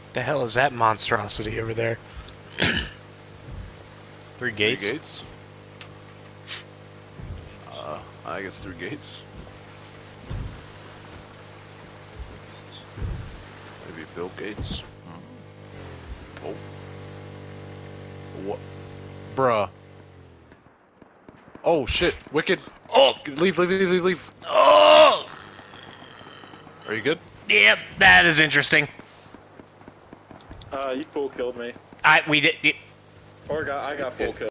The hell is that monstrosity over there? Three gates? 3 gates? I guess 3 gates. Maybe Bill Gates. Oh. What? Bruh. Oh shit, Wicked. Oh! Leave. Oh! Are you good? Yep, that is interesting. You full killed me. We did. Or I got full killed.